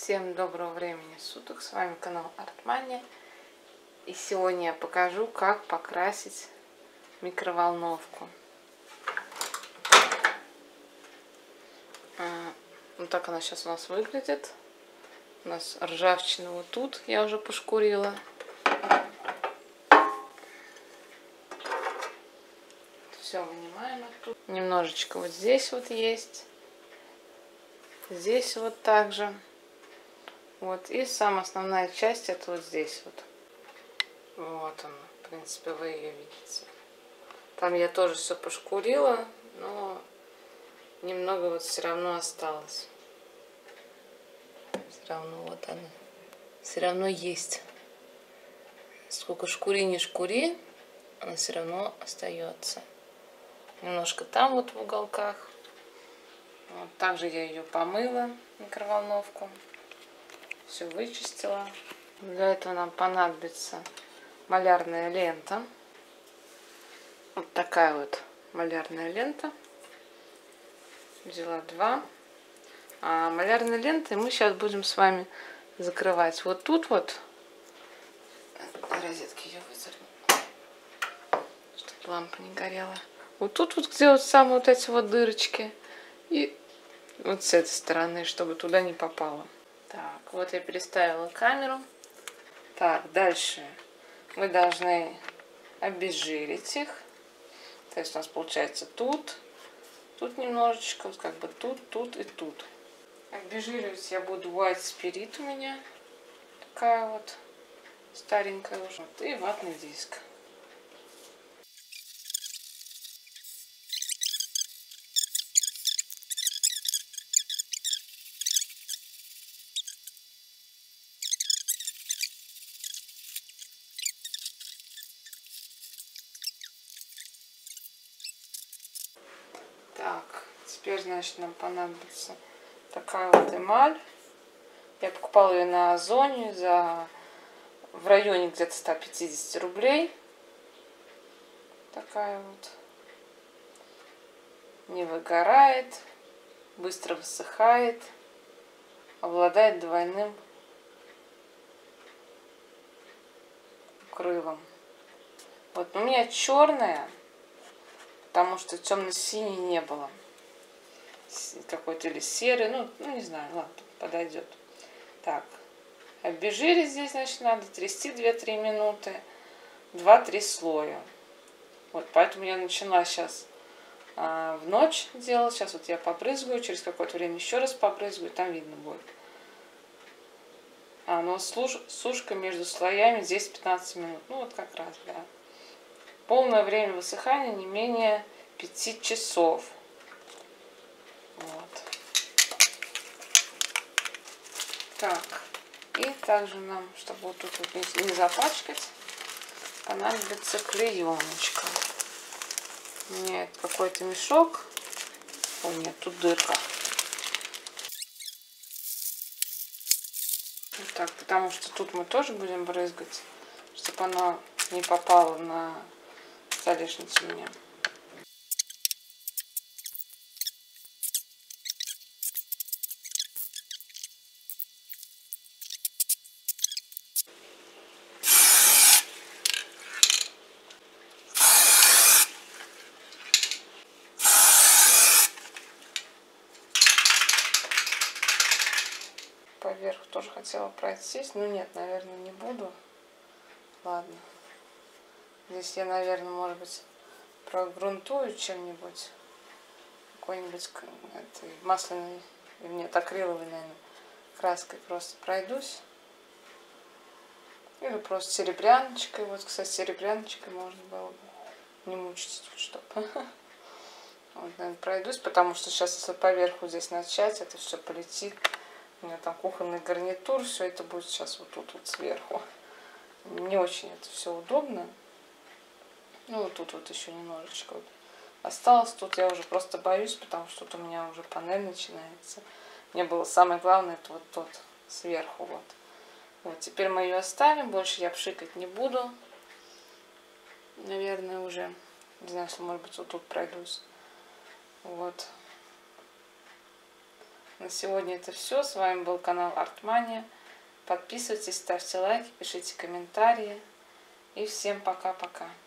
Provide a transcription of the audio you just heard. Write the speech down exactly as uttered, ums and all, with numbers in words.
Всем доброго времени суток, с вами канал Артмания. И сегодня я покажу, как покрасить микроволновку. Вот так она сейчас у нас выглядит. У нас ржавчина вот тут, я уже пошкурила. Все вынимаем оттуда. Немножечко вот здесь вот есть. Здесь вот также. Вот, и самая основная часть это вот здесь вот. Вот она, в принципе, вы ее видите. Там я тоже все пошкурила, но немного вот все равно осталось. Все равно вот она. Все равно есть. Сколько шкури не шкури, она все равно остается. Немножко там вот в уголках. Вот, также я ее помыла, микроволновку. Все вычистила. Для этого нам понадобится малярная лента. Вот такая вот малярная лента. Взяла два. А малярной лентой мы сейчас будем с вами закрывать вот тут вот. Розетки я выдерну, чтобы лампа не горела. Вот тут вот, где вот самые вот эти вот дырочки. И вот с этой стороны, чтобы туда не попало. Так, вот я переставила камеру. Так, дальше мы должны обезжирить их. То есть у нас получается тут, тут немножечко, вот как бы тут, тут и тут. Обезжиривать я буду White Spirit у меня. Такая вот старенькая уже. Вот, и ватный диск. Так, теперь, значит, нам понадобится такая вот эмаль. Я покупала ее на Озоне за в районе где-то ста пятидесяти рублей. Такая вот. Не выгорает, быстро высыхает, обладает двойным укрывом. Вот у меня черная, потому что темно-синий не было. Какой-то или серый, ну, ну не знаю, ладно, подойдет. Так, обезжирить здесь, значит, надо трясти две-три минуты, два-три слоя. Вот, поэтому я начала сейчас а, в ночь делать. Сейчас вот я побрызгаю, через какое-то время еще раз побрызгаю, там видно будет. А, ну служ, сушка между слоями здесь пятнадцать минут. Ну вот как раз, да. Полное время высыхания не менее пяти часов. Вот. Так, и также нам, чтобы вот тут вот не, не запачкать, понадобится клееночка. Нет, какой-то мешок. О, нет, тут дырка. Вот так, потому что тут мы тоже будем брызгать, чтобы оно не попало на столешницу у меня. Поверх тоже хотела пройтись, но нет, наверное, не буду. Ладно. Здесь я, наверное, может быть, прогрунтую чем-нибудь. Какой-нибудь масляной, или нет, акриловой, наверное, краской просто пройдусь. Или просто серебряночкой. Вот, кстати, серебряночкой можно было бы не мучиться тут, чтобы. Вот, наверное, пройдусь, потому что сейчас, если поверху здесь начать, это все полетит. У меня там кухонный гарнитур, все это будет сейчас вот тут вот сверху. Не очень это все удобно. Ну, вот тут вот еще немножечко вот осталось. Тут я уже просто боюсь, потому что тут у меня уже панель начинается. Мне было самое главное, это вот тот сверху вот. Вот, теперь мы ее оставим, больше я пшикать не буду. Наверное, уже, не знаю, если, может быть, вот тут пройдусь. Вот. На сегодня это все. С вами был канал Артмания. Подписывайтесь, ставьте лайки, пишите комментарии. И всем пока-пока.